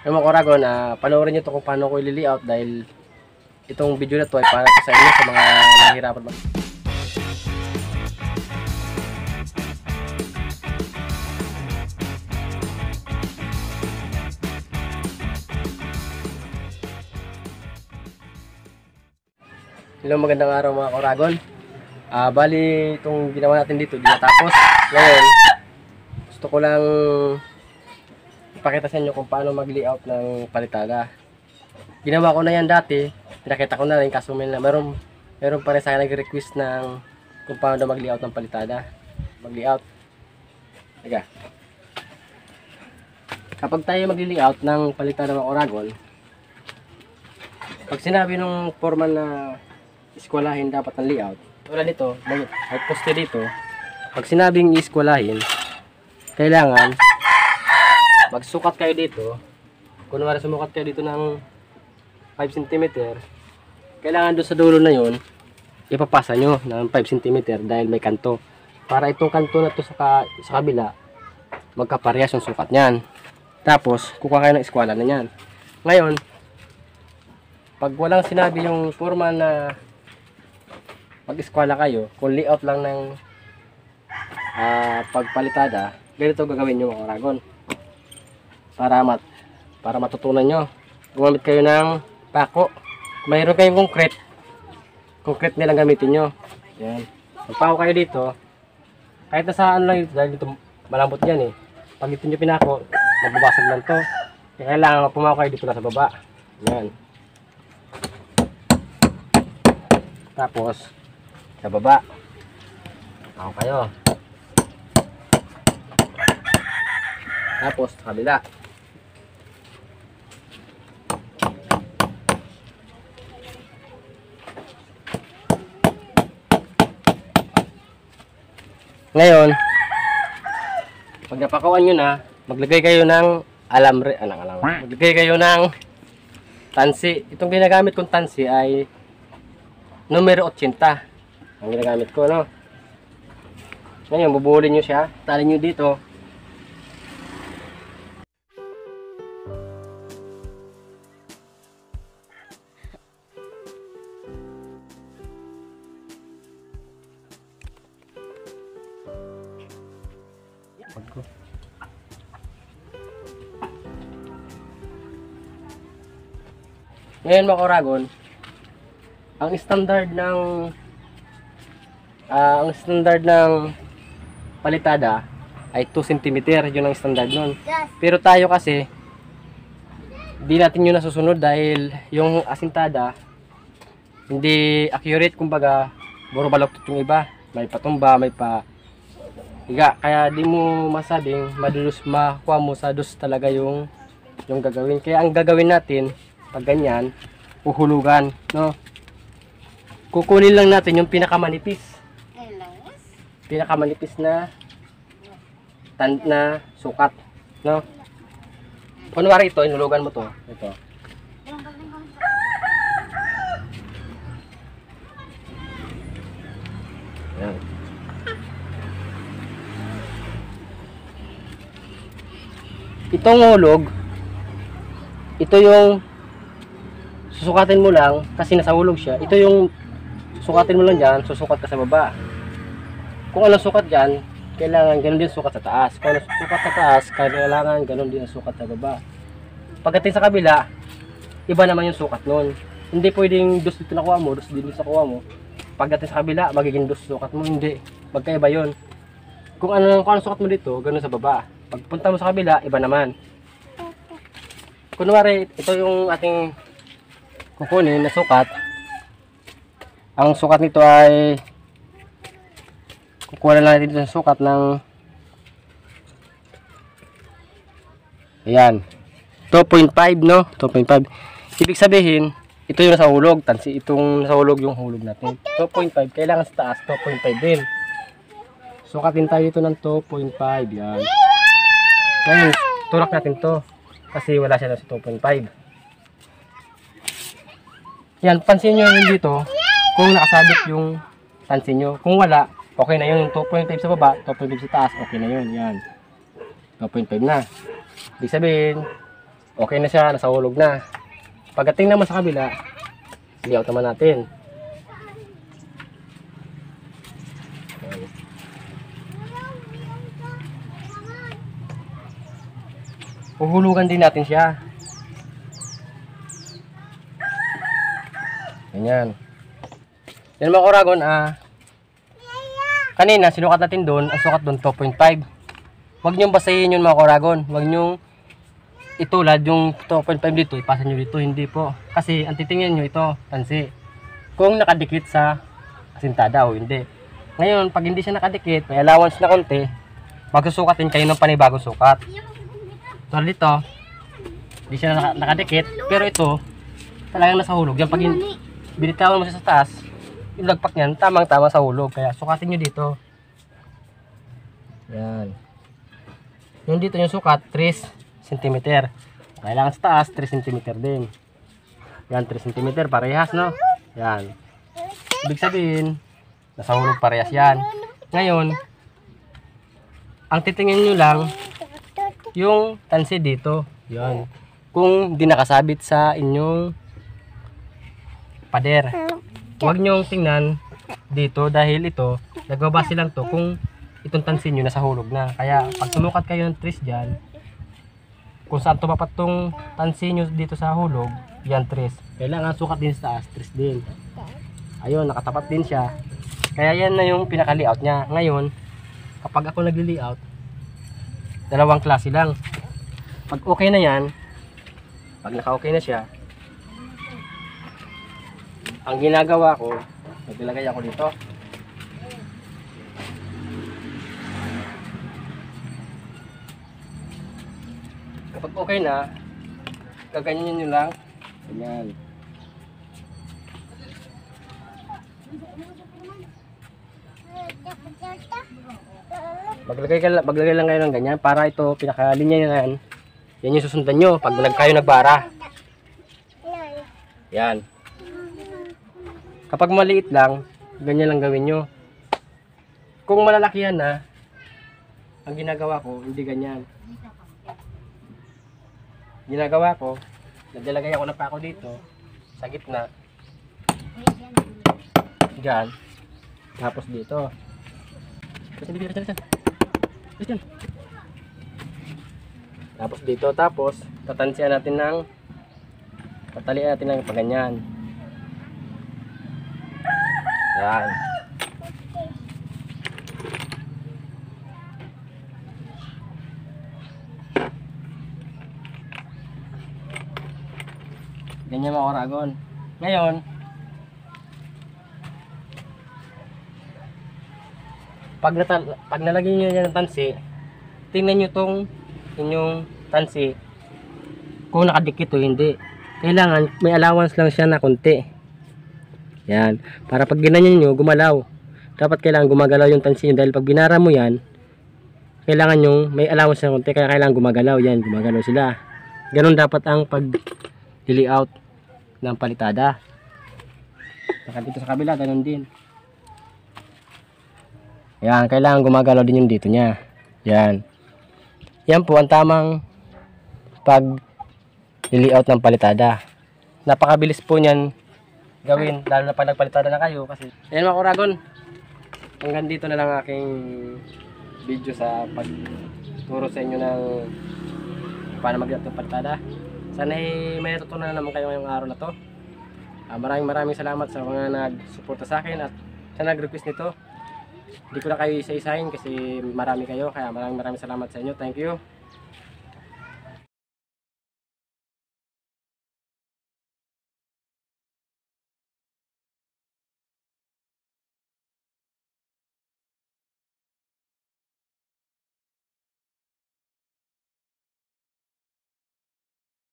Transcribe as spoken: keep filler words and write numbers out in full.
Yung mga Oragon, uh, panoorin nyo ito kung paano ko i-layout dahil itong video na to ay para sa inyo sa mga nahihirapan mag Hello, magandang araw mga Oragon. Uh, bali, itong ginawa natin dito, di natapos. Ngayon, gusto ko lang ipakita sa inyo kung paano mag-layout ng palitada. Ginawa ko na yan dati, pinakita ko na rin, kaso may na, meron, meron pa rin sa akin nag-request ng kung paano mag-layout ng palitada. Mag-layout. Teka. Kapag tayo mag-layout ng palitada ng Oragon, pag sinabi nung foreman na iskwalahin dapat ng layout, tulad nito, may poste dito, pag sinabing iskwalahin, kailangan magsukat kayo dito. Kunwari sumukat kayo dito ng five centimeters, kailangan doon sa dulo na yun ipapasa nyo ng five centimeters dahil may kanto, para itong kanto na to sa, ka, sa kabila magkaparehas yung sukat nyan. Tapos kukuha kayo ng iskwala na yan. Ngayon, pag walang sinabi yung foreman na mag-eskwala kayo, kung layout lang ng uh, pagpalitada, ganito gagawin nyo mga Oragon. Para mat para matutunan nyo. Gumamit kayo ng pako. Mayroon kayong concrete. Concrete nilang gamitin nyo. Yan. Magpako kayo dito. Kahit na saan lang ito, dahil dito malambot yan eh. Pag ito nyo pinako, magbabasag lang to. Kaya kailangan pumako kayo dito na sa baba. Yan. Tapos sa baba ako kayo, tapos sa kabila. Ngayon, pag napakuan nyo na, maglagay kayo ng alambre, anong alambre, maglagay kayo ng tansi. Itong ginagamit kong tansi ay numero eighty ang ginagamit ko, no? Ngayon, bubulin nyo siya, talin nyo dito. Ngayon mga Oragon, ang standard ng uh, ang standard ng palitada ay two centimeters, yun ang standard nun. Pero tayo kasi di natin yun nasusunod dahil yung asintada hindi accurate, kumbaga buro baloktot yung iba, may patumba, may pa higa, kaya di mo masabing madulus makuha mo sa dus talaga yung yung gagawin. Kaya ang gagawin natin pag ganyan, uhulugan, no? Kukunin lang natin yung pinakamanipis. Pinakamanipis na tan na sukat, no? Kunwari ito, inulugan mo to, ito. Yan. Itong hulog, ito yung susukatin mo lang kasi nasa hulog siya. Ito yung sukatin mo lang dyan, susukat ka sa baba. Kung anong sukat dyan, kailangan ganun din sukat sa taas. Kung anong sukat sa taas, kailangan ganun din ang sukat sa baba. Pagdating sa kabila, iba naman yung sukat nun. Hindi pwedeng dos dito nakuha mo, dos dito nakuha mo. Pagdating sa kabila, magiging dos sukat mo. Hindi, magkaiba yun. Kung ano, kung anong sukat mo dito, ganun sa baba. Pagpunta mo sa kabila, iba naman. Kunwari, ito yung ating kukunin na sukat. Ang sukat nito ay kukuha na natin dito sa sukat ng ayan, two point five, no? two point five. Ibig sabihin, ito yung nasa hulog, tansi itong nasa hulog yung hulog natin. two point five, kailangan sa taas two point five din. Sukatin tayo dito ng two point five, yan. Ngayon, tulak natin to kasi wala siya na sa two point five. Yan, pansin nyo yun dito kung nakasabit yung tansin nyo. Kung wala, okay na yun. Yung two point five sa baba, two point five sa taas, okay na yun. Yan, two point five na. Ibig sabihin, Okay na siya, nasa hulog na. Pagdating naman sa kabila, layout naman natin. Huhulugan din natin siya. Ganyan. Yan mga Oragon, ah, kanina sinukat natin doon, ang sukat doon two point five. Huwag niyong basahin yun mga Oragon. Huwag niyong itulad yung two point five dito, ipasa nyo dito. Hindi po. Kasi ang titingnan nyo ito, tansi. Kung nakadikit sa asintada o hindi. Ngayon, pag hindi siya nakadikit, may allowance na konti, magsusukatin kayo ng panibagong sukat. So dito, hindi siya naka, nakadikit, pero ito, talagang nasa hulog. Yan, pag binitawan mo siya sa taas, yung lagpak niyan, tamang-tama sa hulog. Kaya sukatin nyo dito. Yan. Yung dito yung sukat, three centimeter. Kailangan sa taas, three centimeter din. Yan, three centimeter, parehas, no? Yan. Ibig sabihin, nasa hulog parehas yan. Ngayon, ang titingin nyo lang, yung tansi dito. Yan. Kung di nakasabit sa inyong pader. Huwag nyo tingnan dito dahil ito, nagbabase lang to kung itong tansin nyo nasa hulog na. Kaya pag sumukat kayo ng tres dyan, kung saan tumapat tong tansin nyo dito sa hulog, yan tres. Kailangan sukat din sa taas, tres din. Ayun, nakatapat din siya. Kaya yan na yung pinaka-layout niya. Ngayon, kapag ako nag-layout, dalawang klase lang. Pag okay na yan, pag naka-okay na siya, ang ginagawa ko, naglagay ako dito. Kapag okay na, gaganyan nyo lang. Ganyan. Maglagay, ka, maglagay lang kayo ng ganyan para ito, pinakalinya nyo yan. Yan yung susundan nyo pag nag kayo nagbara. Yan. Kapag maliit lang, ganyan lang gawin nyo. Kung malalaki yan na, ang ginagawa ko, hindi ganyan. Ginagawa ko, naglalagay ako ng pako dito, sa gitna. Diyan. Tapos dito. Tapos dito, tapos tatansiyan natin ng tatalian natin ng paganyan. Yan. Ganyan mga Oragon. Ngayon, pag, pag nalagay nyo yan ng tansi, tingnan nyo tong inyong tansi kung nakadikit o hindi. Kailangan may allowance lang siya na konti. Yan. Para pag ginanyan nyo, gumalaw. Dapat kailangan gumagalaw yung tansi nyo dahil pag binara mo yan, kailangan yung may allowance na konti, kaya kailangan gumagalaw. Yan, gumagalaw sila. Ganun dapat ang pag layout ng palitada. Saka dito sa kabila, ganun din. Yan, kailangan gumagalaw din yung dito niya. Yan. Yan po ang tamang pag layout ng palitada. Napakabilis po niyan gawin, lalo na pag nagpalitada na kayo. Kasi, yan mga Oragon, hanggang dito na lang aking video sa pagturo sa inyo ng paano mag-layout ng palitada. Sana ay may natutunan naman kayo ngayong araw na to. Uh, maraming maraming salamat sa mga nag-suporta sa akin at sa nag-request nito. Hindi ko na kayo isa-isahin kasi marami kayo. Kaya maraming maraming salamat sa inyo. Thank you.